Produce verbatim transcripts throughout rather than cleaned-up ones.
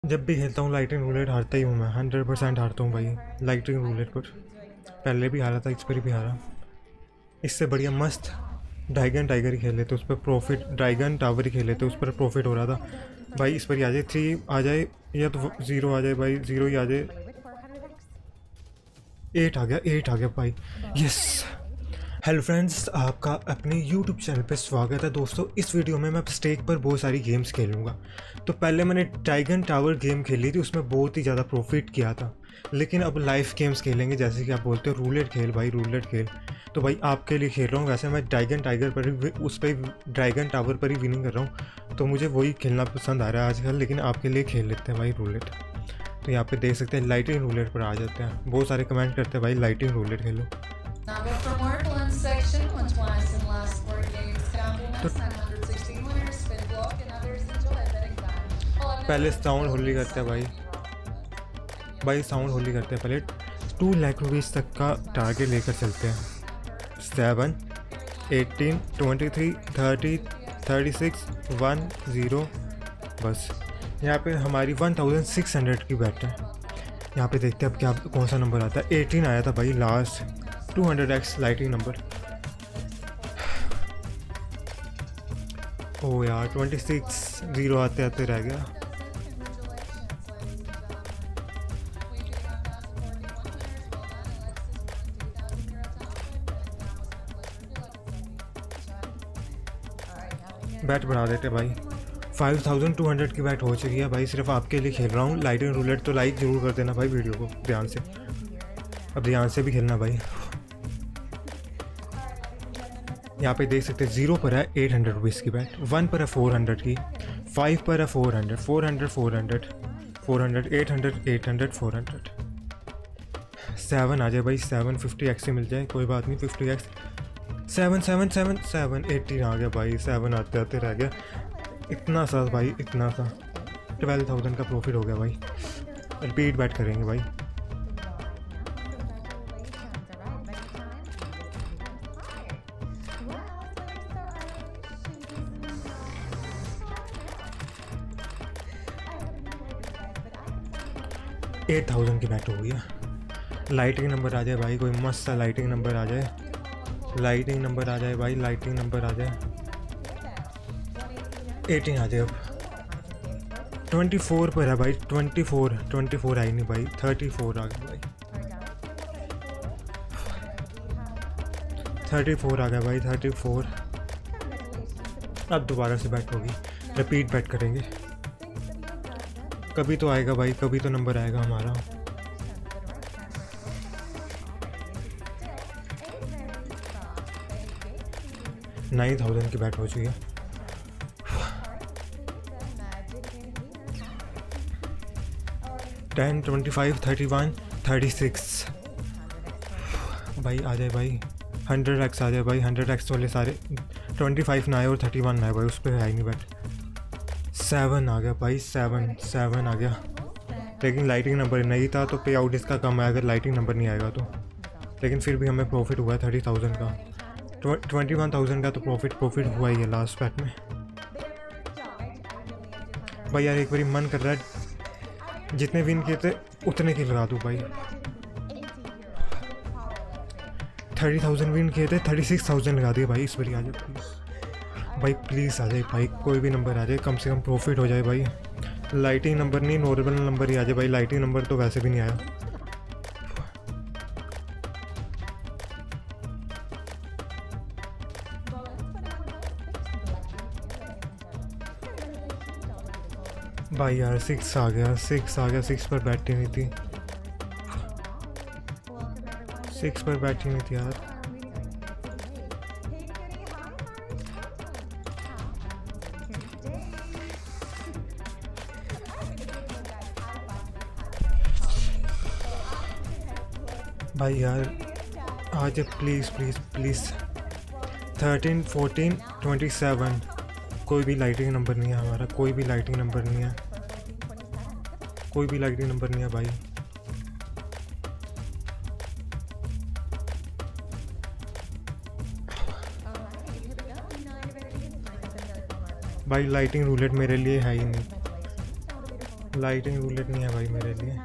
जब भी खेलता हूँ लाइटिंग रूलेट हारता ही हूँ मैं, हंड्रेड परसेंट हारता हूँ भाई लाइटिंग रूलेट पर। पहले भी हारा था, इस पर भी हारा। इससे बढ़िया मस्त ड्रैगन टाइगर ही खेल लेते, उस पर प्रॉफिट, ड्रैगन टावर ही खेल लेते, उस पर प्रॉफिट हो रहा था भाई। इस पर ही आ जाए, थ्री आ जाए या तो ज़ीरो आ जाए भाई, ज़ीरो ही आ जाए। एट आ गया, एट आ गया भाई, यस। हेलो फ्रेंड्स, आपका अपने यूट्यूब चैनल पे स्वागत है दोस्तों। इस वीडियो में मैं स्टेक पर बहुत सारी गेम्स खेलूँगा। तो पहले मैंने ड्रैगन टावर गेम खेली थी, उसमें बहुत ही ज़्यादा प्रॉफिट किया था। लेकिन अब लाइव गेम्स खेलेंगे, जैसे कि आप बोलते हो रूलेट खेल भाई, रूलेट खेल। तो भाई आपके लिए खेल रहा हूँ। वैसे मैं ड्रैगन टाइगर पर ही, उस पर ड्रैगन टावर पर ही विनिंग कर रहा हूँ, तो मुझे वही खेलना पसंद आ रहा है आजकल। लेकिन आपके लिए खेल लेते हैं भाई रूलेट। तो यहाँ पे देख सकते हैं लाइटिंग रूलेट पर आ जाते हैं। बहुत सारे कमेंट करते हैं भाई लाइटिंग रूलेट खेलो। Now go for more one section, one twice in last four games. Compliments, nine hundred sixteen winners, spin block, and others enjoy betting time. पहले साउंड होली करते हैं भाई, भाई साउंड होली करते हैं पहले। टू लाख रुपीज़ तक का टारगेट लेकर चलते हैं। Seven, eighteen, twenty three, thirty, thirty six, one, zero. बस यहाँ पे हमारी वन थाउजेंड सिक्स हंड्रेड की बैट है। यहाँ पे देखते हैं अब क्या कौन सा नंबर आता है। एटीन आया था भाई last, two hundred x lightning number. ओ यार ट्वेंटी सिक्स, ज़ीरो आते आते रह गया। बैट बढ़ा देते भाई, फाइव थाउजेंड टू हंड्रेड की बैट हो चुकी है भाई। सिर्फ आपके लिए खेल रहा हूँ लाइटिंग रूलेट। तो लाइक ज़रूर कर देना भाई वीडियो को ध्यान से। अब ध्यान से भी खेलना भाई। यहाँ पे देख सकते हैं ज़ीरो पर है एट हंड्रेड रुपीज़ की बैट, वन पर है फोर हंड्रेड की, फाइव पर है four hundred, four hundred, four hundred, four hundred, eight hundred, eight hundred, four hundred. Seven आ जाए भाई, सेवन फिफ्टी एक्स से मिल जाए, कोई बात नहीं, fifty x. Seven, seven, seven, seven, eighteen आ गया भाई। सेवन आते आते रह गया। इतना सा भाई, इतना सा। ट्वेल्व थाउजेंड का प्रॉफिट हो गया भाई। रिपीट बैट करेंगे भाई। एट थाउजेंड की बैट हो गई है। लाइटिंग नंबर आ जाए भाई, कोई मस्त सा लाइटिंग नंबर आ जाए। लाइटिंग नंबर आ जाए भाई, लाइटिंग नंबर आ जाए। एटीन आ जाए। अब ट्वेंटी फोर पर है भाई, ट्वेंटी फोर, ट्वेंटी फोर आई नहीं भाई, थर्टी फोर आ गया भाई। थर्टी फोर आ गया भाई, थर्टी फोर। अब दोबारा से बैट होगी, रिपीट बैट करेंगे। कभी तो आएगा भाई, कभी तो नंबर आएगा हमारा। नाइन थाउजेंड की बैट हो चुकी है। Ten, twenty five, thirty one, thirty six. भाई आ जाए भाई, हंड्रेड एक्स आ जाए भाई, हंड्रेड एक्स वाले सारे। ट्वेंटी फाइव ना आए और थर्टी वन ना आए भाई, उस पर है ही नहीं बैट। सेवन आ गया भाई, सेवन, सेवन आ गया। लेकिन लाइटिंग नंबर नहीं था तो पे आउट इसका कम है अगर लाइटिंग नंबर नहीं आएगा तो। लेकिन फिर भी हमें प्रॉफिट हुआ है थर्टी थाउजेंड का। ट्वेंटी वन थाउजेंड का तो प्रॉफिट प्रॉफिट हुआ ही है लास्ट बैट में भाई। यार एक बारी मन कर रहा है जितने विन किए थे उतने की लगा दूँ भाई। थर्टी थाउजेंड विन किए थे, थर्टी सिक्स थाउजेंड लगा दिए भाई। इस बारी आ जाए प्लीज़ भाई, प्लीज़ आ जाए भाई, कोई भी नंबर आ जाए, कम से कम प्रॉफिट हो जाए भाई। लाइटिंग नंबर नहीं, नॉर्मल नंबर ही आ जाए भाई। लाइटिंग नंबर तो वैसे भी नहीं आया भाई। यार सिक्स आ गया, सिक्स आ गया। सिक्स पर बैठी हुई थी, सिक्स पर बैठी हुई थी यार। भाई यार आ जाए please please please. Thirteen, fourteen, twenty seven. कोई भी लाइटिंग नंबर नहीं है हमारा, कोई भी लाइटिंग नंबर नहीं है, कोई भी लाइटिंग नंबर नहीं है भाई। भाई लाइटिंग रूलेट मेरे लिए है ही नहीं। लाइटिंग रूलेट नहीं है भाई मेरे लिए।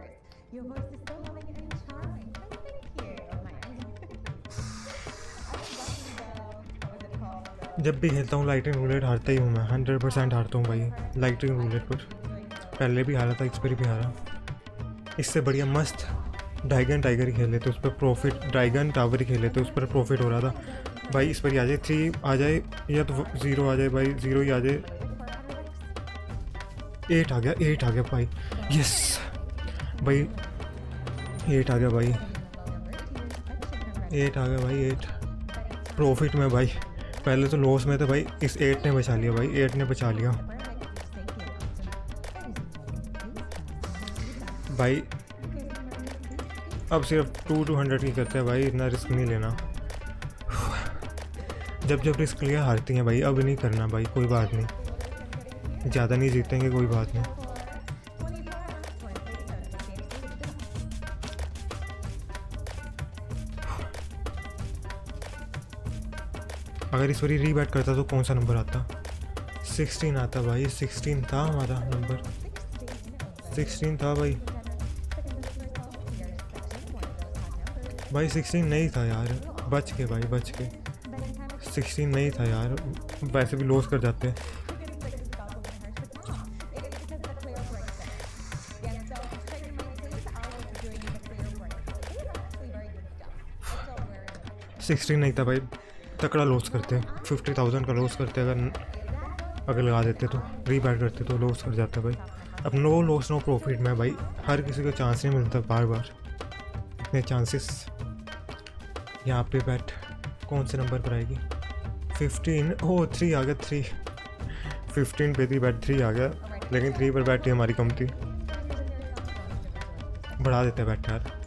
जब भी खेलता हूँ लाइटिंग रूलेट हारता ही हूँ मैं, हंड्रेड परसेंट हारता हूँ भाई लाइटिंग रूलेट पर। पहले भी हारा था, इस पर भी हारा। इससे बढ़िया मस्त ड्रैगन टाइगर ही खेल लेते, उस पर प्रॉफिट, ड्रैगन टावर ही खेल लेते, उस पर प्रॉफिट हो रहा था भाई। इस पर ही आ जाए थ्री आ जाए या तो ज़ीरो आ जाए भाई, ज़ीरो ही आ जाए। एट आ गया, एट आ गया भाई, यस भाई, एट आ गया भाई, एट आ गया भाई, एट प्रॉफिट में भाई। पहले तो लॉस में थे भाई, इस एट ने बचा लिया भाई, एट ने बचा लिया भाई। अब सिर्फ टू टू हंड्रेड की करते हैं भाई, इतना रिस्क नहीं लेना। जब जब रिस्क लिया हारती हैं भाई, अब नहीं करना भाई, कोई बात नहीं, ज़्यादा नहीं जीतेंगे, कोई बात नहीं। अगर इस बारी रीबैट करता तो कौन सा नंबर आता? सिक्सटीन आता भाई, सिक्सटीन था हमारा नंबर, सिक्सटीन था भाई। भाई सिक्सटीन नहीं था यार, बच के भाई, बच के। सिक्सटीन नहीं था यार, वैसे भी लॉस कर जाते। सिक्सटीन नहीं था भाई, तकड़ा लॉस करते, फिफ्टी थाउजेंड का लॉस करते। अगर अगर लगा देते तो, रीबैट करते तो लॉस कर जाता भाई। अब नो लॉस नो प्रॉफिट में भाई, हर किसी को चांस नहीं मिलता बार बार, इतने चांसेस। यहाँ पे बैट कौन से नंबर पर आएगी? फिफ्टीन, ओ थ्री आ गया, थ्री। फिफ्टीन पे थी बैट, थ्री आ गया, लेकिन थ्री पर बैट ही हमारी कम थी। बढ़ा देते हैं बैट यार।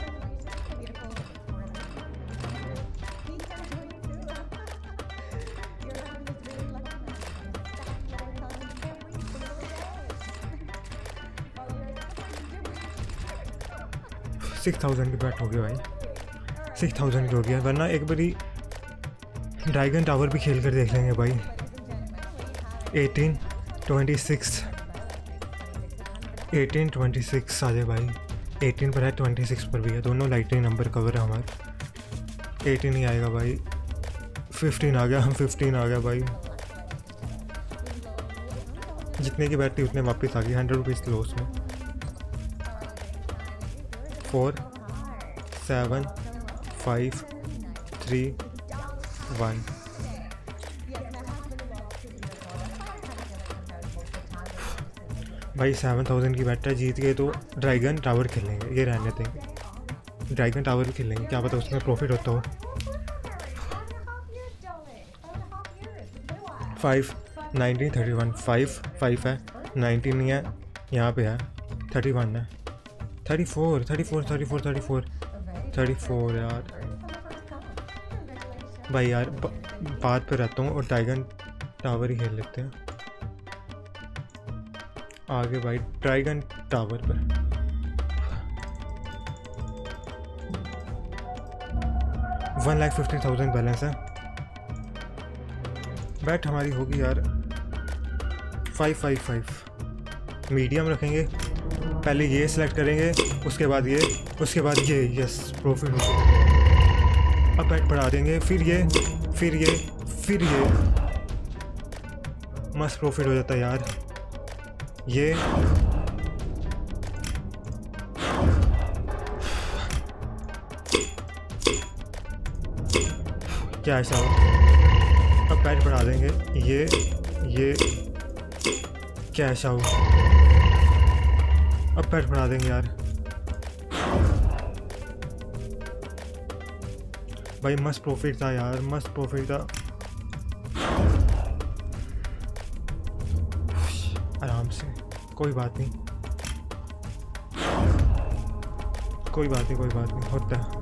सिक्स थाउजेंड की बैट हो गई भाई, सिक्स थाउजेंड की हो गया। वरना एक बारी ड्रैगन टावर भी खेल कर देख लेंगे भाई। Eighteen twenty six, eighteen twenty six आ जाए भाई। एटीन पर है, ट्वेंटी सिक्स पर भी है, दोनों लाइटिंग नंबर कवर है हमारे। एटीन ही आएगा भाई, फिफ्टीन आ गया, हम फिफ्टीन आ गया भाई। जितने की बैट थी उतने वापस आ गई, हंड्रेड रुपीज़ लॉस में। Four seven five three one. भाई सेवन थाउजेंड की बैट है, जीत गए तो ड्रैगन टावर खेलेंगे, ये रहने देंगे। ड्रैगन टावर भी खेलेंगे, क्या पता उसमें प्रॉफिट होता हो। Five nineteen thirty one, five five है, नाइनटीन नहीं है, यहाँ पे है, थर्टी वन है, thirty four thirty four thirty four thirty four thirty four यार। भाई यार बात पे रहता हूँ और ड्रैगन टावर ही खेल लेते हैं आगे भाई। ड्रैगन टावर पर one lakh fifty thousand balance है। बैट हमारी होगी यार फाइव फाइव फाइव। मीडियम रखेंगे, पहले ये सिलेक्ट करेंगे, उसके बाद ये, उसके बाद ये, यस प्रॉफिट हो गया। अब बैट बढ़ा देंगे, फिर ये, फिर ये, फिर ये, मस्त प्रॉफिट हो जाता है यार। ये क्या ऐसा हो। अब बैट बढ़ा देंगे, ये ये क्या ऐसा हो। अब बैट बढ़ा देंगे यार। भाई मस्त प्रॉफिट था यार, मस्त प्रॉफिट था। आराम से, कोई बात नहीं, कोई बात नहीं, कोई बात नहीं, होता है।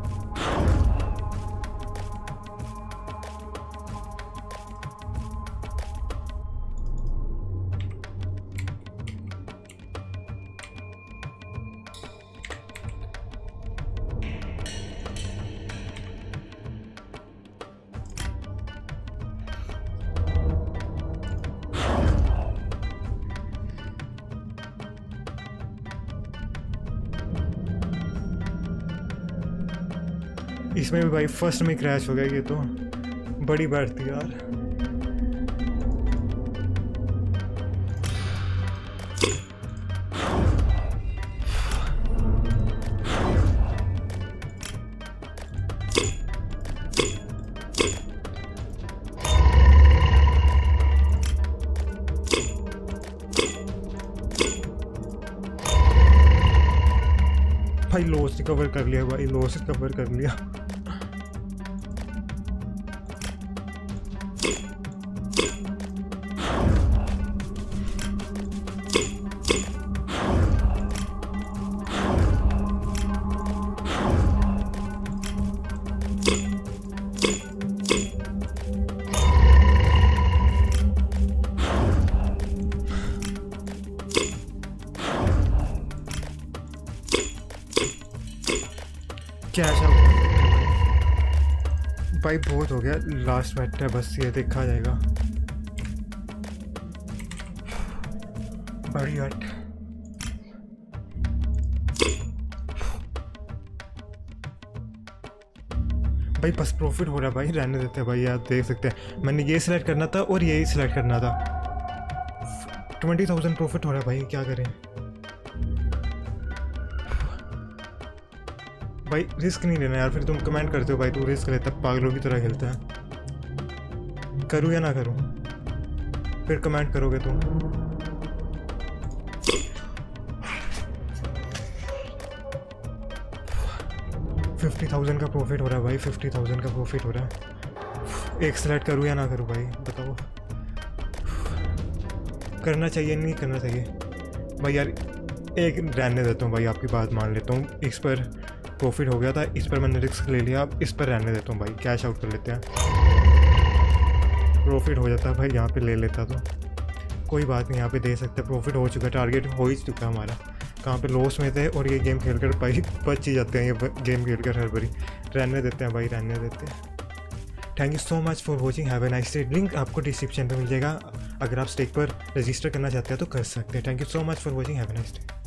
इसमें भी भाई फर्स्ट में क्रैश हो गया, ये तो बड़ी बात थी यार। भाई लॉस रिकवर कर लिया भाई, लॉस रिकवर कर लिया। क्या ऐसा भाई, बहुत हो गया, लास्ट मैच है बस, ये देखा जाएगा। बड़ी हट भाई, बस प्रॉफिट हो रहा है भाई, रहने देते हैं भाई। आप देख सकते हैं मैंने ये सिलेक्ट करना था और यही सिलेक्ट करना था। ट्वेंटी थाउजेंड प्रॉफिट हो रहा है भाई, क्या करें भाई। रिस्क नहीं लेना यार, फिर तुम कमेंट करते हो भाई तू रिस्क लेता, पागलों की तरह खेलता है। करूँ या ना करूँ, फिर कमेंट करोगे तुम। फिफ्टी थाउजेंड का प्रॉफिट हो रहा है भाई, फिफ्टी थाउजेंड का प्रॉफिट हो रहा है। एक सेलेक्ट करूँ या ना करूँ भाई, बताओ। करना चाहिए नहीं करना चाहिए भाई यार, एक रहने देता हूँ भाई, आपकी बात मान लेता हूँ। इस पर प्रॉफिट हो गया था, इस पर मैंने रिस्क ले लिया, अब इस पर रहने देता हूँ भाई, कैश आउट कर लेते हैं। प्रॉफिट हो जाता है भाई, यहाँ पे ले लेता तो कोई बात नहीं, यहाँ पे दे सकते हैं। प्रॉफिट हो चुका है, टारगेट हो ही चुका है हमारा। कहाँ पे लॉस में थे और ये गेम खेल कर भाई बच ही जाते हैं, ये गेम खेल कर हर बारी। रहने देते हैं भाई, रहने देते हैं। Thank you so much for watching, have a nice day. Link आपको डिस्क्रिप्शन में मिल जाएगा, अगर आप स्टेक पर रजिस्टर करना चाहते हैं तो कर सकते हैं। Thank you so much for watching, have a nice day.